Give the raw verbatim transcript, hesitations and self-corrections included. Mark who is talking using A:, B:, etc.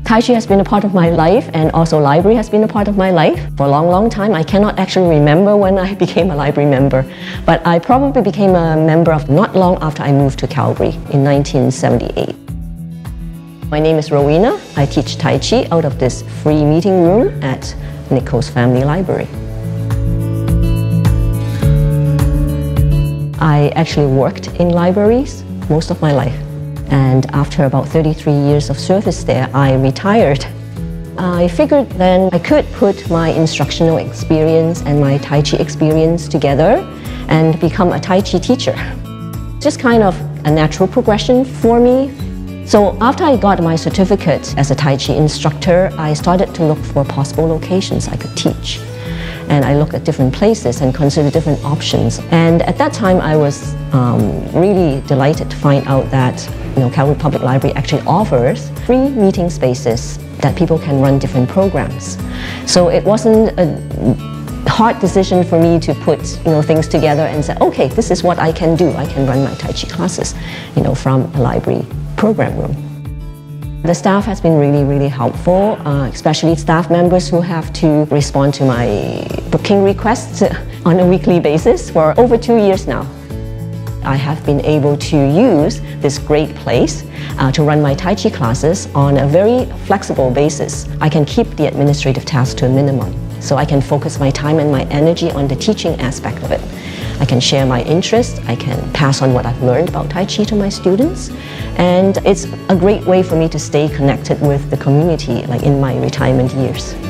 A: Tai Chi has been a part of my life, and also library has been a part of my life. For a long, long time, I cannot actually remember when I became a library member, but I probably became a member of not long after I moved to Calgary in nineteen seventy-eight. My name is Rowena. I teach Tai Chi out of this free meeting room at Nicholls Family Library. I actually worked in libraries most of my life. And after about thirty-three years of service there, I retired. I figured then I could put my instructional experience and my Tai Chi experience together and become a Tai Chi teacher. Just kind of a natural progression for me. So after I got my certificate as a Tai Chi instructor, I started to look for possible locations I could teach. And I looked at different places and considered different options. And at that time, I was um, really delighted to find out that you know, Calgary Public Library actually offers free meeting spaces that people can run different programs. So it wasn't a hard decision for me to put you know, things together and say, okay, this is what I can do. I can run my Tai Chi classes you know, from a library program room. The staff has been really, really helpful, uh, especially staff members who have to respond to my booking requests on a weekly basis for over two years now. I have been able to use this great place uh, to run my Tai Chi classes on a very flexible basis. I can keep the administrative tasks to a minimum, so I can focus my time and my energy on the teaching aspect of it. I can share my interests, I can pass on what I've learned about Tai Chi to my students, and it's a great way for me to stay connected with the community like in my retirement years.